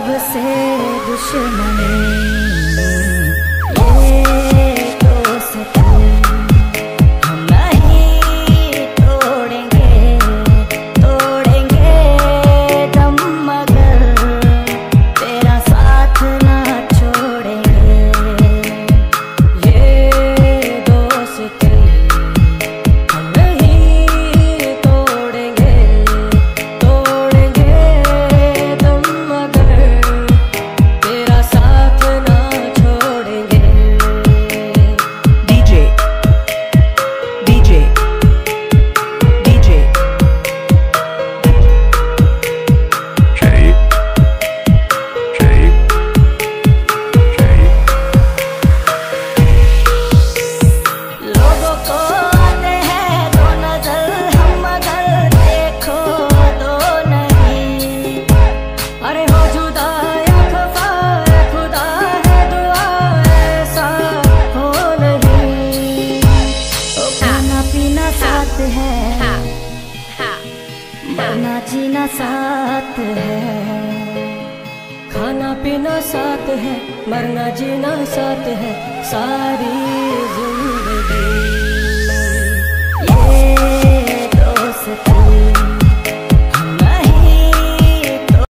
रब से दुश्मनी, ये दोस्ती हम नहीं तोड़ेंगे, तोड़ेंगे दम मगर तेरा साथ ना छोड़ेंगे। ये दोस्ती हम नहीं तोड़ेंगे, तोड़ेंगे दम मगर तेरा साथ ना छोड़ेंगे। DJ DJ DJ Shape Shape Shape लोगों को आते हैं दो नजर हम मगर देखो दो नहीं। अरे हो जुदा या खफा है खुदा है दुआ ऐसा हो नहीं। ओ खाना पीना साथ है, मरना जीना साथ है। खाना पीना साथ है, मरना जीना साथ है, सारी जिंदगी